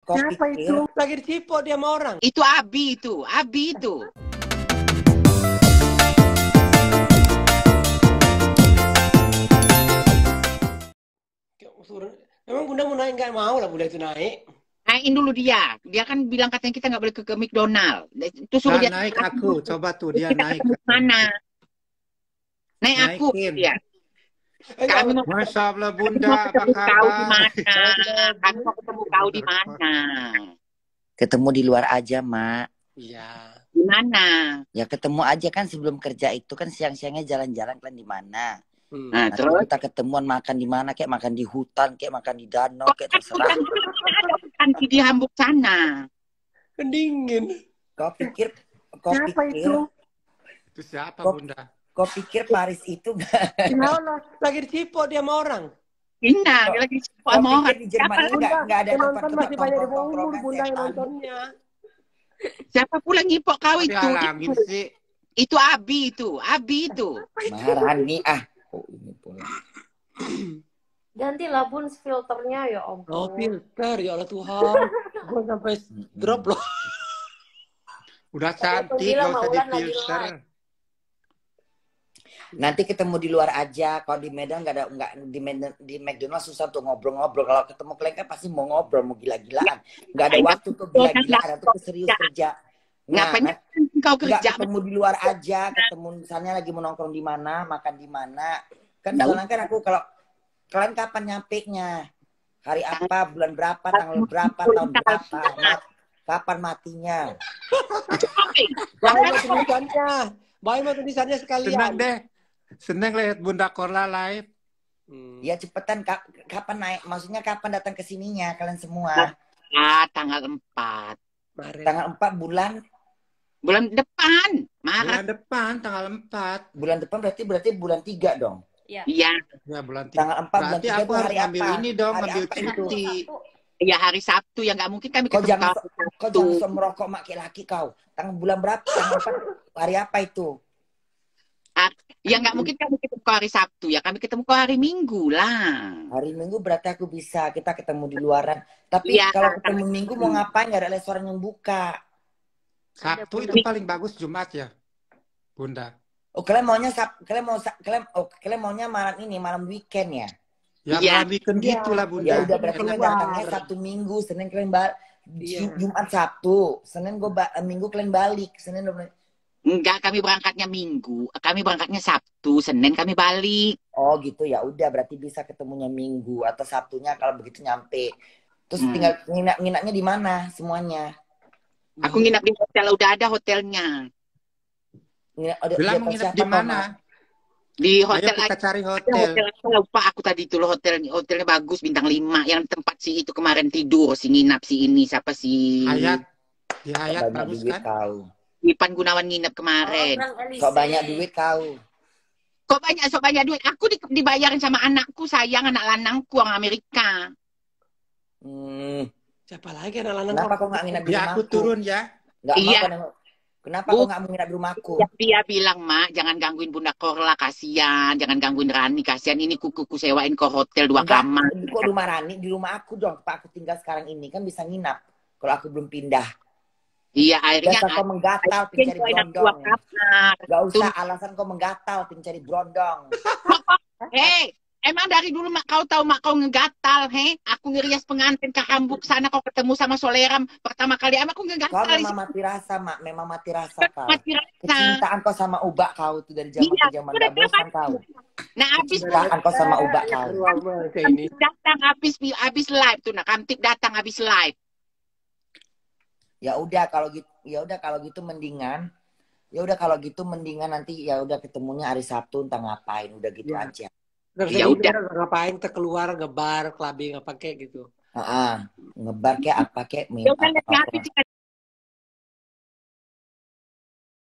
kau Siapa pikir itu? Lagi dicipok dia sama orang. Itu Abi itu. Abi itu. Memang Bunda mau naik, nggak mau lah Bunda itu naik. Naikin dulu dia. Dia kan bilang katanya kita nggak boleh ke McDonald. Itu suruh dia naik aku, coba tuh dia kita naik. ketemu mana? Naik aku Naikin. ya. Kami mau Masya Allah kami Bunda, mau apa ketemu kau di kabar? mana? Kami mau ketemu kau di mana? ketemu di luar aja, Mak. Iya. Di mana? Ya ketemu aja kan sebelum kerja itu kan siang-siangnya jalan-jalan kan di mana. Nah, Nanti terus kita ketemuan makan di mana, kayak makan di hutan, kayak makan di danau, kayak terserah. kan di Hamburg sana. Pendingin. Kau pikir Siapa itu? Itu siapa Kok- Bunda? kau pikir Paris itu gak? Lagi dicipok dia sama orang. Indah, dia lagi Kau sama pikir orang. di Jerman ini nggak ada Yang nonton tempat-tempat masih banyak di bawah umur tongkrong-tongkrongan Bunda yang setan? nontonnya. Siapa pula ngipok kau Kok itu? dihalangin sih? Itu Abi itu. Abi itu. Maharani Oh ini pula. Gantilah Bun filternya ya Om. Oh filter, ya Allah Tuhan. Gue sampai drop loh. Udah Tadi aku cantik, bilang, gak usah Maulan lagi difilter. live. Nanti ketemu di luar aja. Kalau di Medan nggak di McDonald susah untuk ngobrol-ngobrol. Kalau ketemu kalian kan pasti mau ngobrol, mau gila-gilaan. Nggak ada waktu tuh gila-gilaan atau serius kerja. Ngapain kau Nggak kerja? ketemu di luar aja, ketemu misalnya lagi mau nongkrong di mana, makan di mana. Kan misalnya kan aku kalau kalian kapan nyampe-nya? Hari apa, bulan berapa, tanggal berapa, tahun berapa, kapan matinya? Baik mau tulisannya. Baik mau tulisannya Senang sekalian. deh. Senang lihat Bunda Korla live. Ya cepetan, kapan naik? Maksudnya kapan datang ke sininya kalian semua? Tanggal 4. Maret. Tanggal 4 Bulan depan. Bulan Maret. depan, tanggal 4. bulan depan berarti bulan 3 dong. Iya. Iya. Ya bulan 3. Tanggal 4 bulan Berarti 3 aku itu harus hari ambil apa? ini dong, Hari ambil apa itu? cuti. Ya hari Sabtu ya nggak mungkin kami Kau ketemu jangan kau. kau jangan sok merokok mak laki kau. Tanggal bulan berapa? Tanggal 4 hari apa itu? Ya nggak mungkin kami ketemu kau hari Sabtu ya. Kami ketemu kau hari Minggu lah. Hari Minggu berarti aku bisa. Kita ketemu di luaran. Tapi Iya, kalau ketemu Minggu mau ngapain? Gak ada restoran yang buka. Sabtu itu paling bagus Jumat ya, Bunda. Oh kalian maunya kalian maunya malam weekend ya? Ya Iya. malam weekend gitulah Bunda. Ya udah berarti keluar. kalian datangnya Sabtu Minggu, Senin kalian Iya. Jumat Sabtu, Senin Minggu kalian balik, Senin Enggak, kami berangkatnya Minggu. Kami berangkatnya Sabtu, Senin kami balik. Oh gitu ya udah berarti bisa ketemunya Minggu atau Sabtunya kalau begitu nyampe. Terus tinggal nginapnya di mana semuanya? Aku nginap di hotel, udah ada hotelnya. Bilang mau nginep di mana? Di Ayo hotel kita cari Ada hotel. hotel aku lupa aku tadi itu loh, hotelnya bagus bintang 5 yang tempat si itu kemarin tidur si nginap si ini siapa si Hayat. Di Hayat Banyak bagus duit kan? kau. Ipan Gunawan nginap kemarin. Kok banyak duit kau. Kok banyak duit? Aku dibayarin sama anakku sayang, anak lanangku orang Amerika. Siapa lagi anak lanang? Kenapa kau nggak nginap di Ya rumahku? aku turun ya. Nggak mau Iya. kan? Kenapa kau nggak mau nginap di rumahku? Dia bilang, Mak, jangan gangguin Bunda Korla, kasihan. Jangan gangguin Rani, kasihan. Ini kuku sewain ke hotel 2 Enggak, kamar. kok rumah Rani di rumah aku dong. Pak aku tinggal sekarang ini kan bisa nginap. Kalau aku belum pindah. Iya, akhirnya Biasa kau menggatal pencari brondong. Gak usah alasan kau menggatal pencari brondong. Hei, emang dari dulu mak kau tahu mak kau ngegatal, he? Aku ngerias pengantin ke Hamburg sana kau ketemu sama Soleram pertama kali, emang aku Kau ngegatal. memang mati rasa, Mak. Memang mati rasa kau. Mati rasa. Kecintaan kau sama Ubak kau itu dari zaman Iya, ke zaman. udah Gak bosan kau. Nah, habis Kecintaan kau sama Ubak kau. Kayak ini. datang habis live tuh, nah Kamtip datang habis live. Ya udah kalau gitu mendingan. Ya udah kalau gitu mendingan nanti ya udah ketemunya hari Sabtu entah ngapain udah gitu Ya. aja. Ya Ya udah ngapain kita keluar ngebar, clubbing apa kayak gitu. Ngebar kayak apa kayak Ya udah lihat apa. habis kita